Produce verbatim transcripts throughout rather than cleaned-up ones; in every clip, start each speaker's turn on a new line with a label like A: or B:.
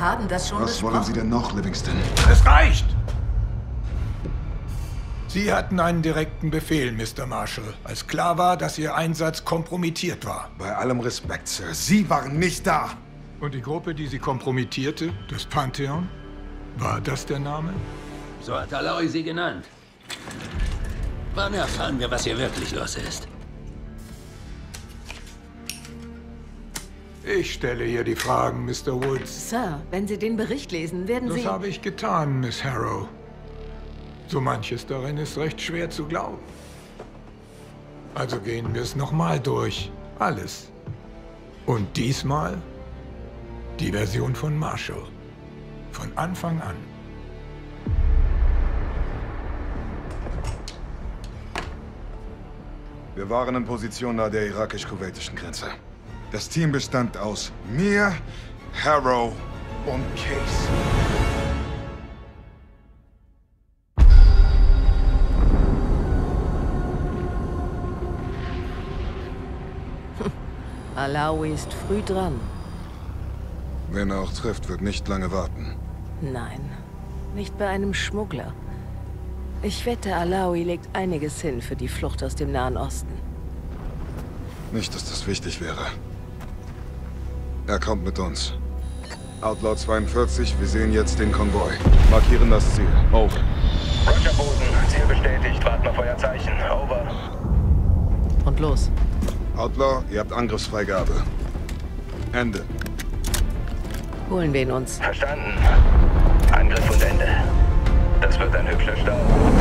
A: haben das schon
B: Was
A: besprochen.
B: wollen Sie denn noch, Livingston?
C: Es reicht! Sie hatten einen direkten Befehl, Mister Marshall, als klar war, dass Ihr Einsatz kompromittiert war.
B: Bei allem Respekt, Sir. Sie waren nicht da!
C: Und die Gruppe, die Sie kompromittierte, das Pantheon? War das der Name?
D: So hat Alawi sie genannt. Wann erfahren wir, was hier wirklich los ist?
C: Ich stelle hier die Fragen, Mister Woods.
A: Sir, wenn Sie den Bericht lesen, werden
C: Das
A: Sie...
C: habe ich getan, Miss Harrow. So manches darin ist recht schwer zu glauben. Also gehen wir es nochmal durch. Alles. Und diesmal die Version von Marshall. Von Anfang an.
B: Wir waren in Position nahe der irakisch-kuwaitischen Grenze. Das Team bestand aus mir, Harrow und Case.
A: Alawi ist früh dran.
B: Wenn er auch trifft, wird nicht lange warten.
A: Nein, nicht bei einem Schmuggler. Ich wette, Alawi legt einiges hin für die Flucht aus dem Nahen Osten.
B: Nicht, dass das wichtig wäre. Er kommt mit uns. Outlaw zweiundvierzig, wir sehen jetzt den Konvoi. Markieren das Ziel. Over.
E: Roger Boden, Ziel bestätigt, warten auf euer Zeichen. Over.
A: Und los.
B: Outlaw, ihr habt Angriffsfreigabe. Ende.
A: Holen wir ihn uns.
E: Verstanden. Angriff und Ende. Das wird ein hübscher Start.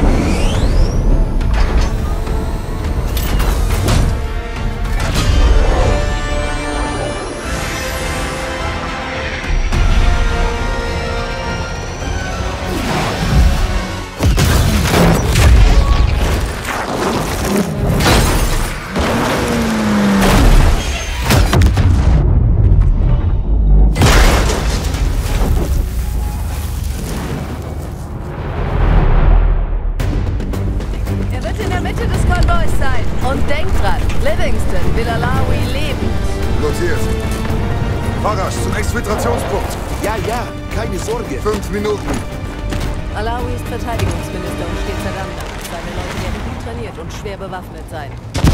A: Und denkt dran, Livingston will Alawi leben.
B: Notiert. Farash, zum Exfiltrationspunkt.
F: Ja, ja, keine Sorge.
B: Fünf Minuten.
A: Alawi ist Verteidigungsminister und steht verdammt nach. Seine Leute werden gut trainiert und schwer bewaffnet sein.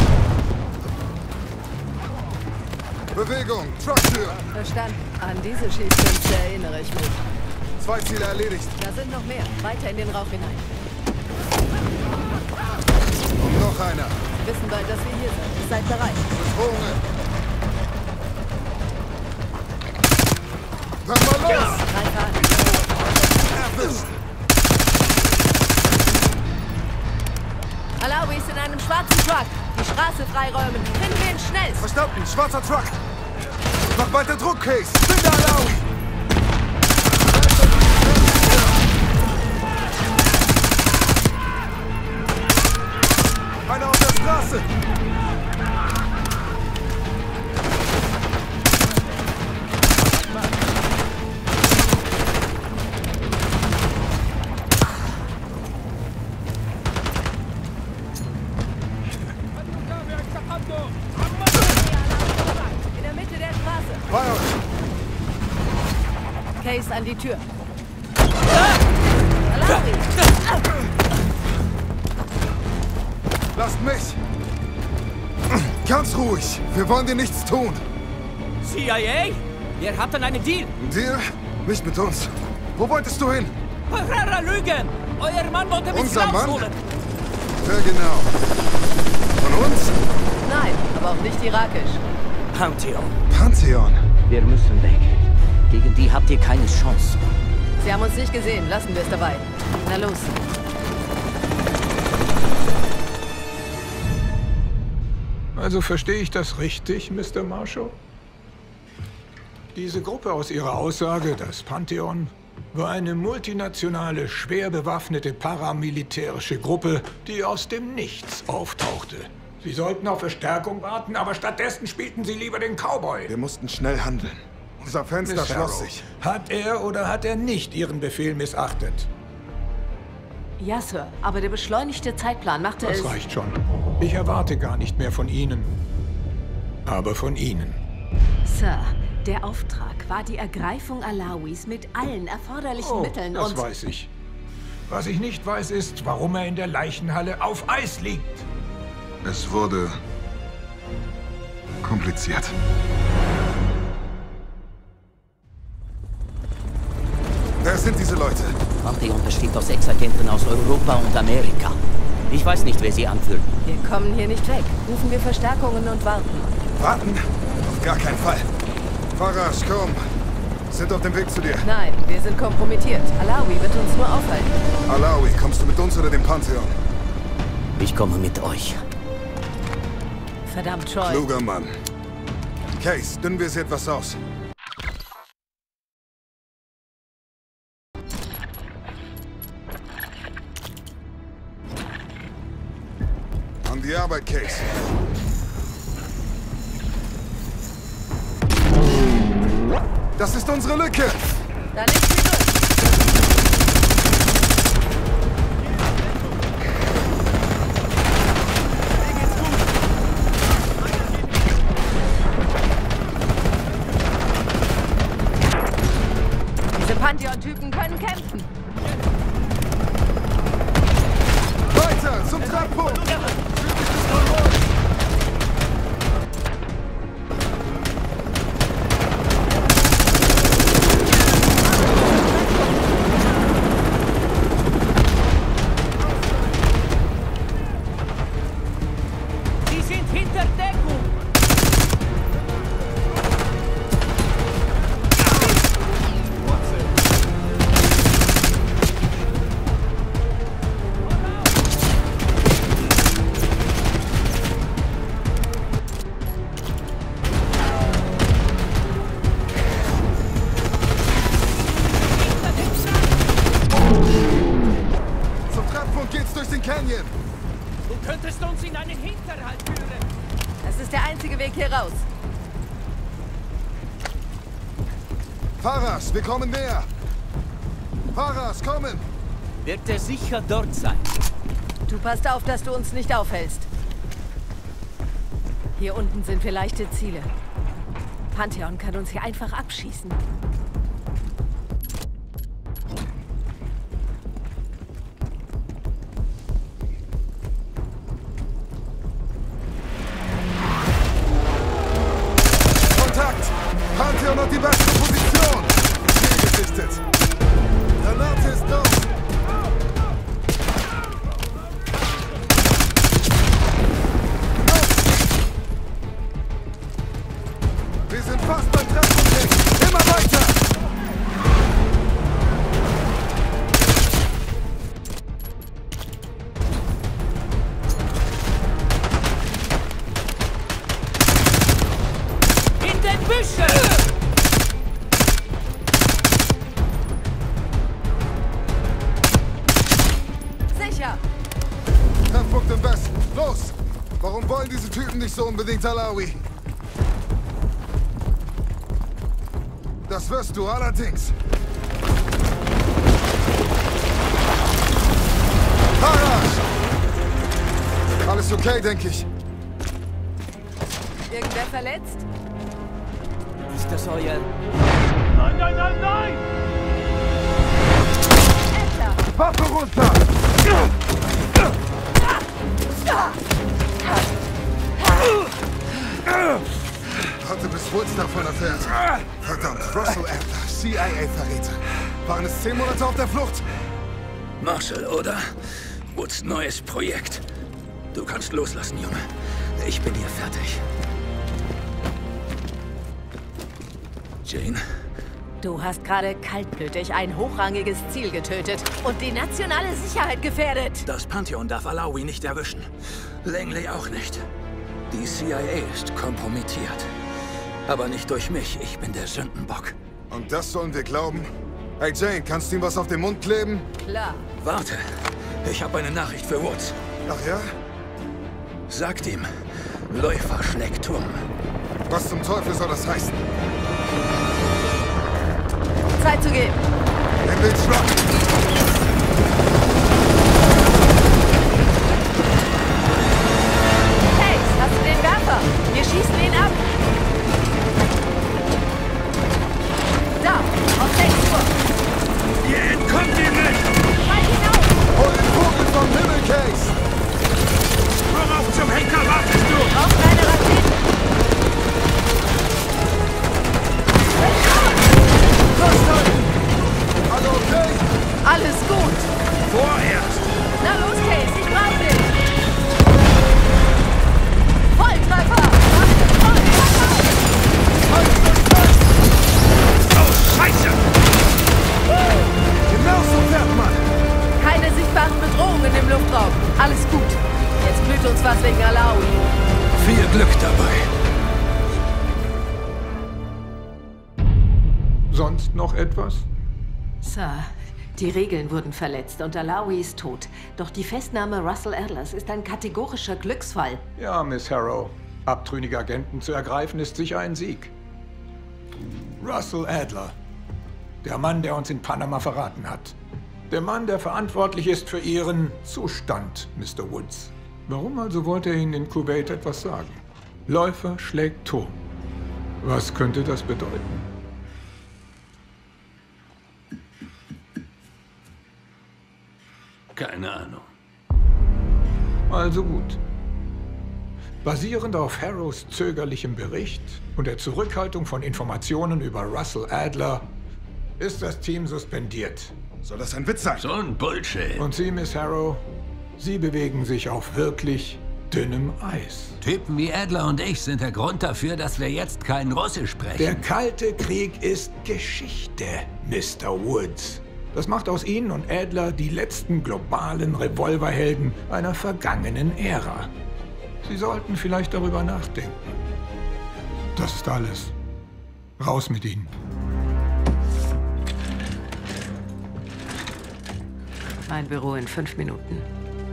B: Bewegung, Trucktür.
A: Verstanden. An diese Schießkünste erinnere ich mich.
B: Zwei Ziele erledigt.
A: Da sind noch mehr. Weiter in den Rauch hinein.
B: Und noch einer.
A: Wir wissen bald, dass wir hier sind. Seid bereit.
B: Bedrohungen. Dann mal los!
A: Greif an.
B: Erwischt.
A: Alawi ist in einem schwarzen Truck. Die Straße freiräumen. Finden wir ihn schnell.
B: Verstanden, schwarzer Truck. Mach weiter Druck, Case. Finde Alawi. Einer auf der Straße.
A: In der Mitte der Straße.
B: Feuer!
A: Case an die Tür. Alawi!
B: Lasst mich! Ganz ruhig. Wir wollen dir nichts tun.
G: C I A? Wir hatten einen Deal.
B: Ein Deal? Nicht mit uns. Wo wolltest du hin?
G: Herrera Lügen! Euer Mann wollte mich
B: Unser Mann?
G: rausholen.
B: Wer genau? Von uns?
A: Nein, aber auch nicht irakisch.
G: Pantheon.
B: Pantheon.
G: Wir müssen weg. Gegen die habt ihr keine Chance.
A: Sie haben uns nicht gesehen. Lassen wir es dabei. Na los.
C: Also verstehe ich das richtig, Mister Marshall? Diese Gruppe aus Ihrer Aussage, das Pantheon, war eine multinationale, schwer bewaffnete paramilitärische Gruppe, die aus dem Nichts auftauchte. Sie sollten auf Verstärkung warten, aber stattdessen spielten sie lieber den Cowboy.
B: Wir mussten schnell handeln. Unser Fenster
C: Miss
B: schloss
C: Harrow,
B: sich.
C: hat er oder hat er nicht Ihren Befehl missachtet?
A: Ja, Sir. Aber der beschleunigte Zeitplan machte es...
C: Das reicht schon. Ich erwarte gar nicht mehr von Ihnen. Aber von Ihnen.
A: Sir, Der Auftrag war die Ergreifung Alawis mit allen erforderlichen
C: Oh,
A: Mitteln
C: das
A: und...
C: weiß ich. Was ich nicht weiß, ist, warum er in der Leichenhalle auf Eis liegt.
B: Es wurde kompliziert.
F: Wer sind diese Leute?
G: Pantheon besteht aus Ex-Agenten aus Europa und Amerika. Ich weiß nicht, wer sie anführt.
A: Wir kommen hier nicht weg. Rufen wir Verstärkungen und warten.
F: Warten? Auf gar keinen Fall.
B: Farash, komm. Sind auf dem Weg zu dir.
A: Nein, wir sind kompromittiert. Alawi wird uns nur aufhalten.
B: Alawi, kommst du mit uns oder dem Pantheon?
G: Ich komme mit euch.
A: Verdammt, Troy.
B: Kluger Mann. Case, dünnen wir sie etwas aus. An die Arbeit, Case. Das ist unsere Lücke!
A: Dann ist sie durch. Diese Pantheon-Typen können kämpfen.
B: Weiter, zum Treffpunkt!
G: Sie sind hinter Deckung!
B: Zum Treffpunkt geht's durch den Canyon!
G: Du könntest uns in einen Hinterhalt führen!
A: Das ist der einzige Weg hier raus.
B: Farash, wir kommen näher! Farash, kommen!
G: Wird er sicher dort sein?
A: Du passt auf, dass du uns nicht aufhältst. Hier unten sind wir leichte Ziele. Pantheon kann uns hier einfach abschießen.
B: Kontakt! Pantheon hat die beste Position! Ziel gesichtet! Granate ist down! Wir sind fast beim Treffpunkt! Immer weiter!
G: In den Büschen!
A: Sicher!
B: Treffpunkt im Westen! Los! Warum wollen diese Typen nicht so unbedingt Alawi? Das wirst du allerdings! Farash! Alles okay, denke ich.
A: Irgendwer verletzt?
G: Ist das euer...
A: Etler!
B: Waffe runter! Hatte bis Woods davon erfährt. Verdammt, Russell Adler, C I A-Verräter. Waren es zehn Monate auf der Flucht?
D: Marshall, oder? Woods neues Projekt. Du kannst loslassen, Junge. Ich bin hier fertig. Jane?
A: Du hast gerade kaltblütig ein hochrangiges Ziel getötet und die nationale Sicherheit gefährdet.
D: Das Pantheon darf Alawi nicht erwischen. Langley auch nicht. Die C I A ist kompromittiert. Aber nicht durch mich. Ich bin der Sündenbock.
B: Und das sollen wir glauben? Hey Jane, kannst du ihm was auf den Mund kleben?
A: Klar.
D: Warte. Ich habe eine Nachricht für Woods.
B: Ach ja?
D: Sagt ihm, Läufer schlägt Turm.
B: Was zum Teufel soll das heißen?
A: Zeit zu geben.
B: Den Wildschlag!
A: Case, hast du den Werfer? Wir schießen ihn ab. was wegen Alawi.
D: Viel Glück dabei.
C: Sonst noch etwas?
A: Sir, die Regeln wurden verletzt und Alawi ist tot. Doch die Festnahme Russell Adlers ist ein kategorischer Glücksfall.
C: Ja, Miss Harrow. Abtrünnige Agenten zu ergreifen ist sicher ein Sieg. Russell Adler. Der Mann, der uns in Panama verraten hat. Der Mann, der verantwortlich ist für Ihren Zustand, Mister Woods. Warum also wollte er Ihnen in Kuwait etwas sagen? Läufer schlägt Turm. Was könnte das bedeuten?
D: Keine Ahnung.
C: Also gut. Basierend auf Harrows zögerlichem Bericht und der Zurückhaltung von Informationen über Russell Adler ist das Team suspendiert.
F: Soll das ein Witz sein?
D: So ein Bullshit.
C: Und Sie, Miss Harrow, Sie bewegen sich auf wirklich dünnem Eis.
D: Typen wie Adler und ich sind der Grund dafür, dass wir jetzt kein Russisch sprechen.
C: Der Kalte Krieg ist Geschichte, Mister Woods. Das macht aus Ihnen und Adler die letzten globalen Revolverhelden einer vergangenen Ära. Sie sollten vielleicht darüber nachdenken. Das ist alles. Raus mit Ihnen.
A: Mein Büro in fünf Minuten.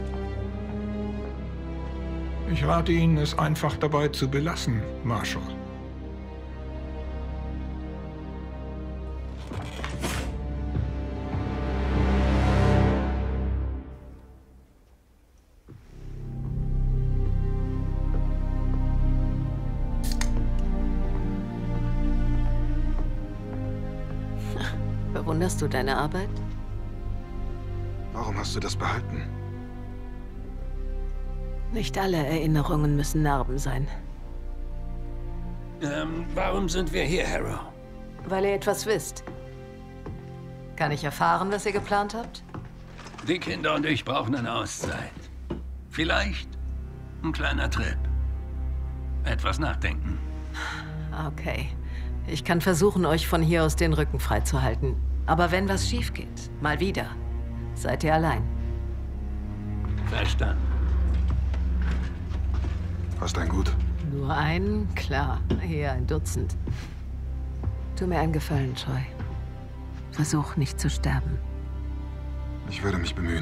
C: Ich rate Ihnen, es einfach dabei zu belassen, Marshall.
A: Bewunderst du deine Arbeit?
B: Warum hast du das behalten?
A: Nicht alle Erinnerungen müssen Narben sein.
D: Ähm, warum sind wir hier, Harrow?
A: Weil ihr etwas wisst. Kann ich erfahren, was ihr geplant habt?
D: Die Kinder und ich brauchen eine Auszeit. Vielleicht ein kleiner Trip. Etwas nachdenken.
A: Okay. Ich kann versuchen, euch von hier aus den Rücken freizuhalten. Aber wenn was schief geht, mal wieder, seid ihr allein.
D: Verstanden.
B: Hast ein Gut?
A: Nur einen? Klar. Hier ein Dutzend. Tu mir einen Gefallen, Troy. Versuch nicht zu sterben.
B: Ich werde mich bemühen.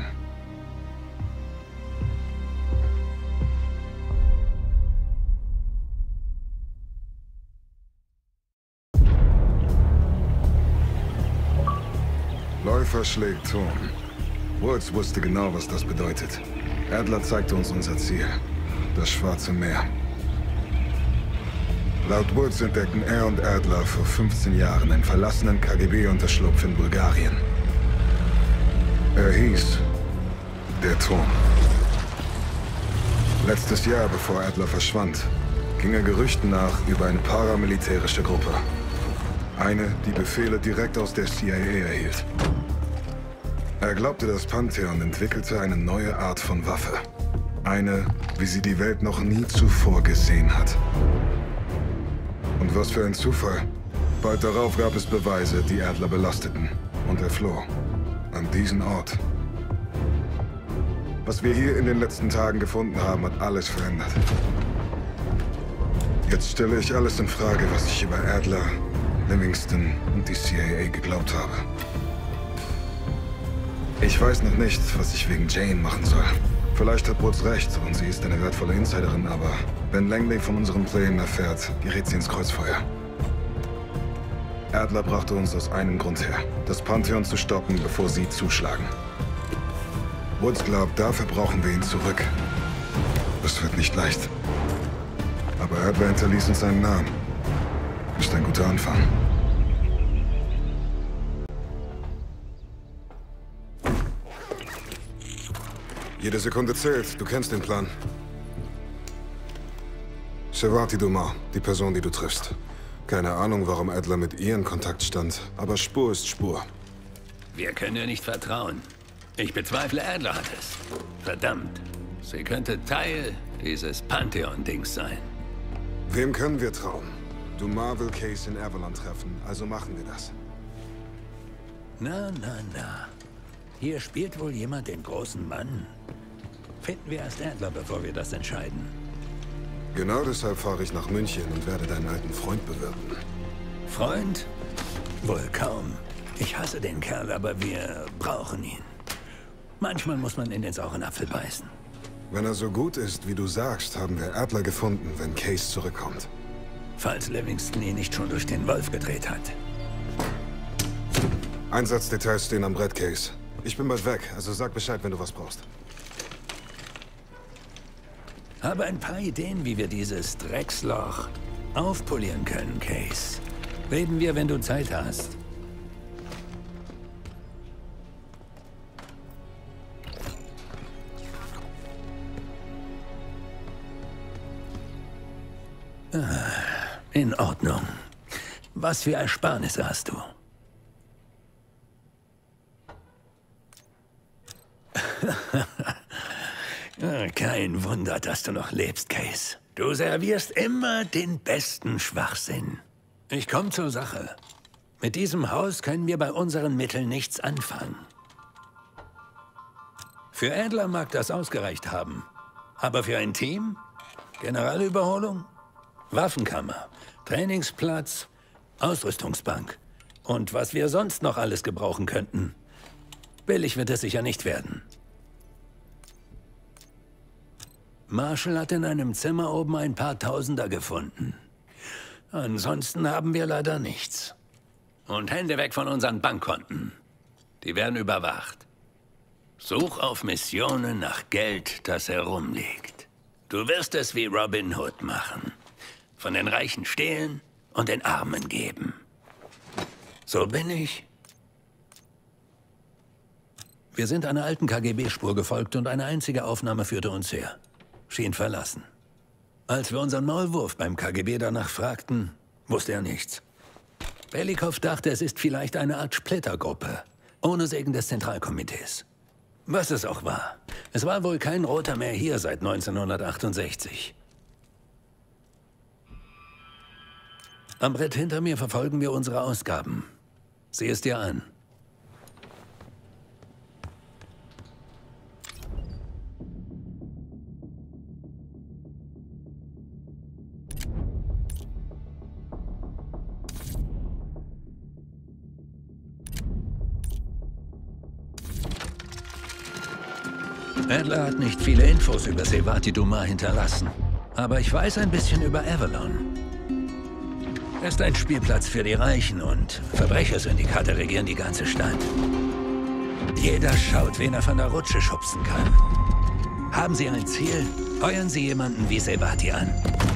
B: Läufer schlägt Turm. Woods wusste genau, was das bedeutet. Adler zeigte uns unser Ziel. Das Schwarze Meer. Laut Woods entdeckten er und Adler vor fünfzehn Jahren einen verlassenen K G B-Unterschlupf in Bulgarien. Er hieß der Turm. Letztes Jahr, bevor Adler verschwand, ging er Gerüchten nach über eine paramilitärische Gruppe. Eine, die Befehle direkt aus der C I A erhielt. Er glaubte, das Pantheon entwickelte eine neue Art von Waffe. Eine, wie sie die Welt noch nie zuvor gesehen hat. Und was für ein Zufall. Bald darauf gab es Beweise, die Adler belasteten. Und er floh. An diesen Ort. Was wir hier in den letzten Tagen gefunden haben, hat alles verändert. Jetzt stelle ich alles in Frage, was ich über Adler, Livingston und die C I A geglaubt habe. Ich weiß noch nicht, was ich wegen Jane machen soll. Vielleicht hat Woods recht und sie ist eine wertvolle Insiderin, aber wenn Langley von unseren Plänen erfährt, gerät sie ins Kreuzfeuer. Adler brachte uns aus einem Grund her, das Pantheon zu stoppen, bevor sie zuschlagen. Woods glaubt, dafür brauchen wir ihn zurück. Das wird nicht leicht. Aber Adler hinterließ uns seinen Namen. Ist ein guter Anfang. Jede Sekunde zählt. Du kennst den Plan. Shevati Dumas, die Person, die du triffst. Keine Ahnung, warum Adler mit ihr in Kontakt stand, aber Spur ist Spur.
D: Wir können ihr nicht vertrauen. Ich bezweifle, Adler hat es. Verdammt. Sie könnte Teil dieses Pantheon-Dings sein.
B: Wem können wir trauen? Dumas will Case in Avalon treffen, also machen wir das.
D: Na, na, na. Hier spielt wohl jemand den großen Mann. Finden wir erst Adler, bevor wir das entscheiden.
B: Genau deshalb fahre ich nach München und werde deinen alten Freund bewirten.
D: Freund? Wohl kaum. Ich hasse den Kerl, aber wir brauchen ihn. Manchmal muss man in den sauren Apfel beißen.
B: Wenn er so gut ist, wie du sagst, haben wir Adler gefunden, wenn Case zurückkommt.
D: Falls Livingston ihn nicht schon durch den Wolf gedreht hat.
B: Einsatzdetails stehen am Brett, Case. Ich bin bald weg, also sag Bescheid, wenn du was brauchst.
D: Habe ein paar Ideen, wie wir dieses Drecksloch aufpolieren können, Case. Reden wir, wenn du Zeit hast. In Ordnung. Was für Ersparnisse hast du? Kein Wunder, dass du noch lebst, Case. Du servierst immer den besten Schwachsinn. Ich komme zur Sache. Mit diesem Haus können wir bei unseren Mitteln nichts anfangen. Für Adler mag das ausgereicht haben. Aber für ein Team? Generalüberholung? Waffenkammer, Trainingsplatz, Ausrüstungsbank und was wir sonst noch alles gebrauchen könnten. Billig wird es sicher nicht werden. Marshall hat in einem Zimmer oben ein paar Tausender gefunden. Ansonsten haben wir leider nichts. Und Hände weg von unseren Bankkonten. Die werden überwacht. Such auf Missionen nach Geld, das herumliegt. Du wirst es wie Robin Hood machen. Von den Reichen stehlen und den Armen geben. So bin ich. Wir sind einer alten K G B-Spur gefolgt und eine einzige Aufnahme führte uns her. Schien verlassen. Als wir unseren Maulwurf beim K G B danach fragten, wusste er nichts. Belikow dachte, es ist vielleicht eine Art Splittergruppe, ohne Segen des Zentralkomitees. Was es auch war. Es war wohl kein Roter mehr hier seit neunzehnhundertachtundsechzig. Am Brett hinter mir verfolgen wir unsere Ausgaben. Sieh es dir an. Adler hat nicht viele Infos über Sevati Dumas hinterlassen. Aber ich weiß ein bisschen über Avalon. Er ist ein Spielplatz für die Reichen und Verbrechersyndikate regieren die ganze Stadt. Jeder schaut, wen er von der Rutsche schubsen kann. Haben Sie ein Ziel, heuern Sie jemanden wie Sevati an.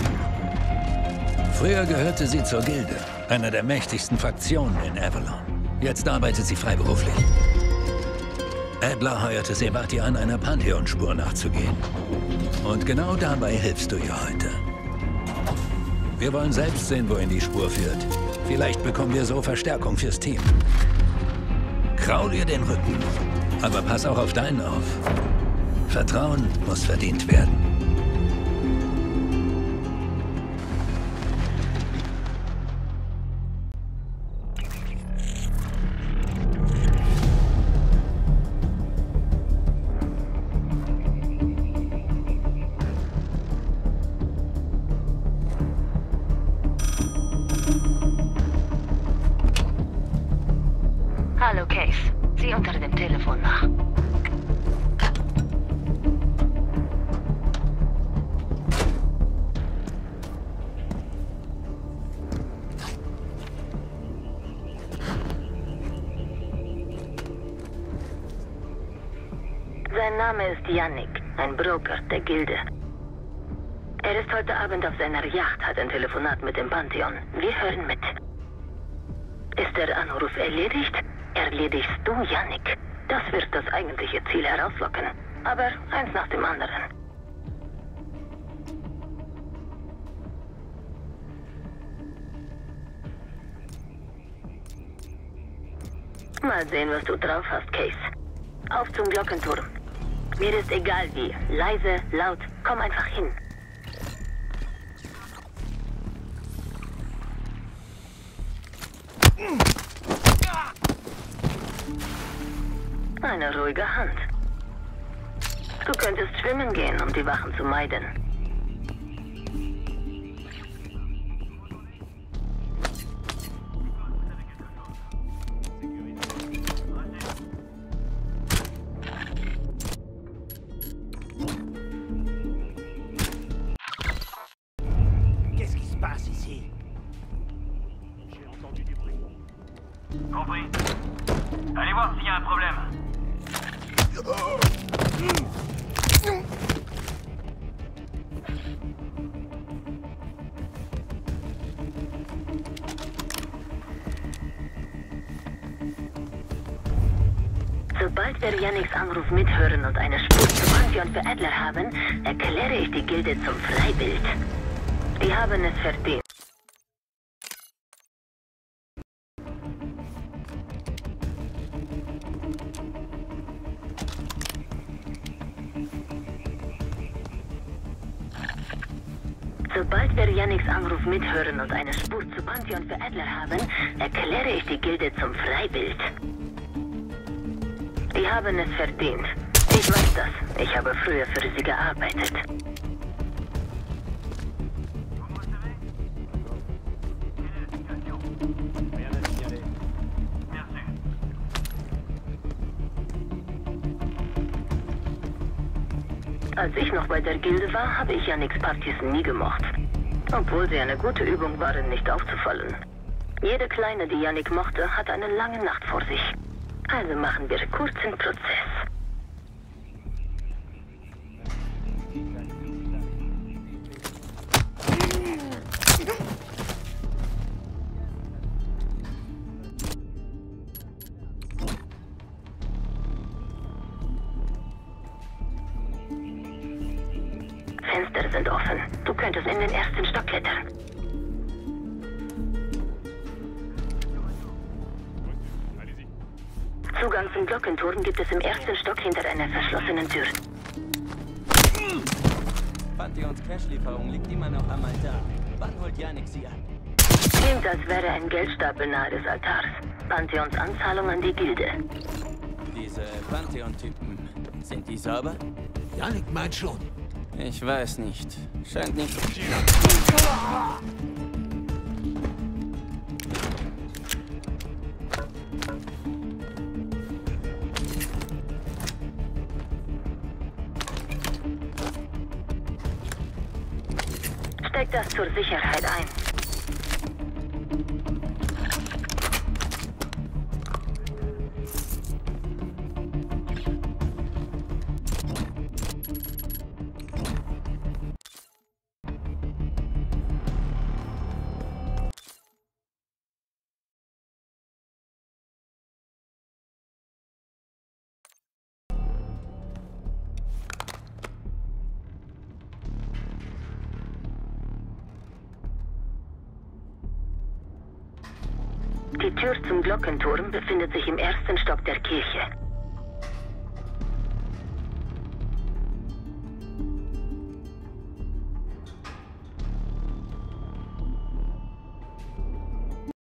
D: Früher gehörte sie zur Gilde, einer der mächtigsten Fraktionen in Avalon. Jetzt arbeitet sie freiberuflich. Adler heuerte Sevati an, einer Pantheon-Spur nachzugehen. Und genau dabei hilfst du ihr heute. Wir wollen selbst sehen, wohin die Spur führt. Vielleicht bekommen wir so Verstärkung fürs Team. Kraul ihr den Rücken, aber pass auch auf deinen auf. Vertrauen muss verdient werden.
H: Hallo, Case. Sieh unter dem Telefon nach. Sein Name ist Yannick, ein Broker der Gilde. Er ist heute Abend auf seiner Yacht, hat ein Telefonat mit dem Pantheon. Wir hören mit. Ist der Anruf erledigt? Erledigst du, Yannick. Das wird das eigentliche Ziel herauslocken. Aber eins nach dem anderen. Mal sehen, was du drauf hast, Case. Auf zum Glockenturm. Mir ist egal wie. Leise, laut, komm einfach hin. Eine ruhige Hand. Du könntest schwimmen gehen, um die Wachen zu meiden.
I: Qu'est-ce qui se passe ici?
E: J'ai entendu du bruit. Compris. Allez voir s'il y a un problème.
H: Sobald wir Yannicks Anruf mithören und eine Spur zum Pantheon für Adler haben, erkläre ich die Gilde zum Freiwild. Die haben es verdient. Sobald wir Yannicks Anruf mithören und eine Spur zu Pantheon für Adler haben, erkläre ich die Gilde zum Freiwild. Die haben es verdient. Ich weiß das. Ich habe früher für sie gearbeitet. Als ich noch bei der Gilde war, habe ich Yannicks Partys nie gemocht. Obwohl sie eine gute Übung waren, nicht aufzufallen. Jede Kleine, die Yannick mochte, hat eine lange Nacht vor sich. Also machen wir kurzen Prozess. Fenster sind offen. Du könntest in den ersten Stock klettern. Zugang zum Glockenturm gibt es im ersten Stock hinter einer verschlossenen Tür.
G: Pantheons Cash-Lieferung liegt immer noch am Altar. Wann holt Yannick sie ab?
H: Klingt, als wäre ein Geldstapel nahe des Altars. Pantheons Anzahlung an die Gilde.
G: Diese Pantheon-Typen, sind die sauber?
I: Yannick meint schon.
G: Ich weiß nicht. Scheint nicht...
H: Steck das zur Sicherheit ein. Die Tür zum Glockenturm befindet sich im ersten Stock der Kirche.